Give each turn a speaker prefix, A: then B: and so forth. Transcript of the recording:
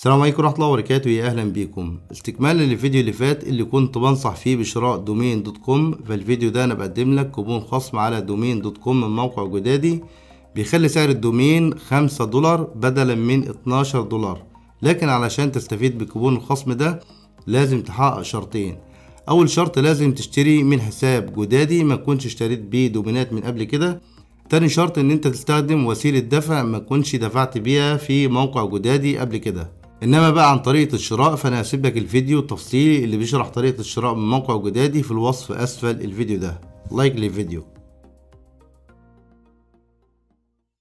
A: السلام عليكم ورحمة الله وبركاته، يا أهلا بيكم. استكمالا للفيديو اللي فات اللي كنت بنصح فيه بشراء دومين دوت كوم، فالفيديو ده أنا بقدم لك كوبون خصم على دومين دوت كوم من موقع جدادي بيخلي سعر الدومين $5 بدلا من $12. لكن علشان تستفيد بكوبون الخصم ده لازم تحقق شرطين. أول شرط لازم تشتري من حساب جدادي ما تكونش اشتريت بيه دومينات من قبل كده. تاني شرط ان انت تستخدم وسيلة دفع ما تكونش دفعت بيها في موقع جدادي قبل كده. انما بقى عن طريقة الشراء فانا هسيب لك الفيديو التفصيلي اللي بيشرح طريقة الشراء من موقع جدادي في الوصف اسفل الفيديو ده. لايك للفيديو.